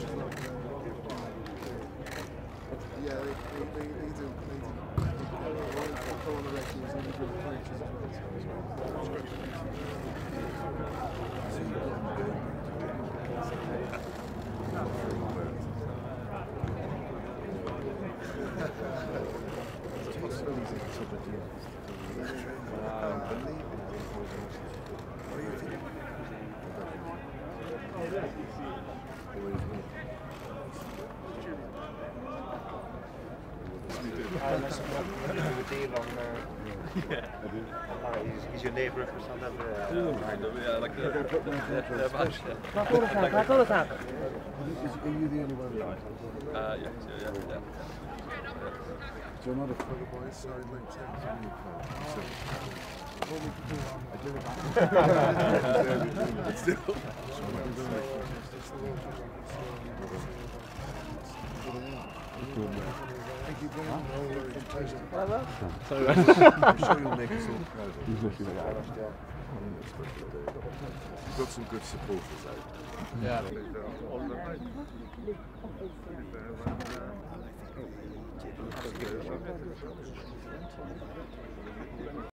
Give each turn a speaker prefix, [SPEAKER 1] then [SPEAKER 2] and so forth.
[SPEAKER 1] Yeah, they do. Go on the rankings and give the coaches
[SPEAKER 2] He's your neighbour for some of
[SPEAKER 1] yeah, like the bunch.
[SPEAKER 3] Are you the only one?
[SPEAKER 1] Yeah. So another photo boy side like Thank you very much. I'm sure you'll make us all proud. You've got some good supporters out. Yeah.